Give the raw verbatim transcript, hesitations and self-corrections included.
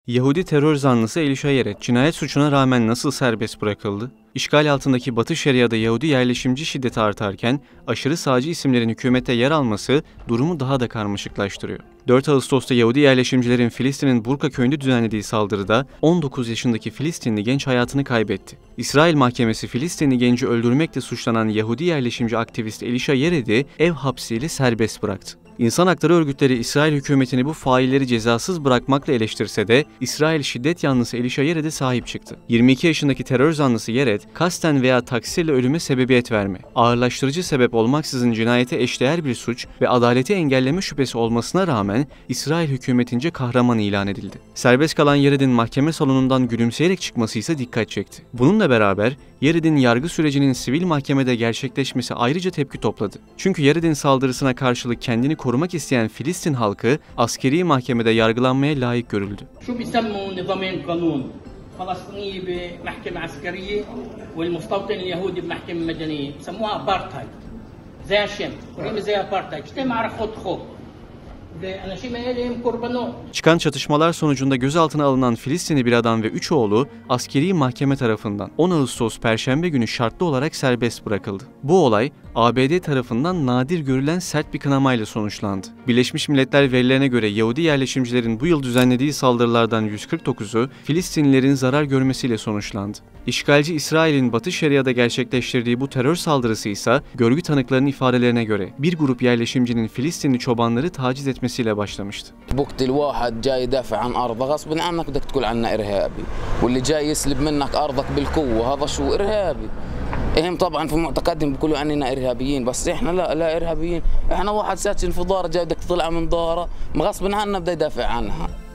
Yahudi terör zanlısı Elisha Yared, cinayet suçuna rağmen nasıl serbest bırakıldı? İşgal altındaki Batı Şeria'da Yahudi yerleşimci şiddeti artarken, aşırı sağcı isimlerin hükümette yer alması durumu daha da karmaşıklaştırıyor. dört Ağustos'ta Yahudi yerleşimcilerin Filistin'in Burka köyünde düzenlediği saldırıda on dokuz yaşındaki Filistinli genç hayatını kaybetti. İsrail mahkemesi Filistinli genci öldürmekle suçlanan Yahudi yerleşimci aktivist Elisha Yared'i ev hapsiyle serbest bıraktı. İnsan hakları örgütleri İsrail hükümetini bu failleri cezasız bırakmakla eleştirse de İsrail şiddet yanlısı Elisha Yared'e sahip çıktı. yirmi iki yaşındaki terör zanlısı Yared, kasten veya taksirle ölüme sebebiyet verme, ağırlaştırıcı sebep olmaksızın cinayete eşdeğer bir suç ve adaleti engelleme şüphesi olmasına rağmen İsrail hükümetince kahraman ilan edildi. Serbest kalan Yared'in mahkeme salonundan gülümseyerek çıkması ise dikkat çekti. Bununla beraber Yared'in yargı sürecinin sivil mahkemede gerçekleşmesi ayrıca tepki topladı. Çünkü Yared'in saldırısına karşılık kendini korumak isteyen Filistin halkı askeri mahkemede yargılanmaya layık görüldü. شو بيسموا نظام القانون فلسطينية بمحكمة عسكرية والمستوطن اليهودي بمحكمة مدنية بسموها ابارتهايد زي الشام قريبة زي ابارتهايد اجتمع على خط خط Çıkan çatışmalar sonucunda gözaltına alınan Filistinli bir adam ve üç oğlu askeri mahkeme tarafından on Ağustos Perşembe günü şartlı olarak serbest bırakıldı. Bu olay A B D tarafından nadir görülen sert bir kınamayla sonuçlandı. Birleşmiş Milletler verilerine göre Yahudi yerleşimcilerin bu yıl düzenlediği saldırılardan yüz kırk dokuzu Filistinlilerin zarar görmesiyle sonuçlandı. İşgalci İsrail'in Batı Şeria'da gerçekleştirdiği bu terör saldırısı ise görgü tanıklarının ifadelerine göre bir grup yerleşimcinin Filistinli çobanları taciz etmesiyle başlamıştı. بقتل واحد جاي يدافع عن أرضه غصب عنك بدك تقول عنا إرهابي واللي جاي يسلب منك أرضك بالقوة هذا شو إرهابي هم طبعا في معتقدهم بيقولوا عننا إرهابيين بس إحنا لا لا إرهابيين إحنا واحد ساكن في دار جاي بدك تطلع من داره غصب عنا بده يدافع عنها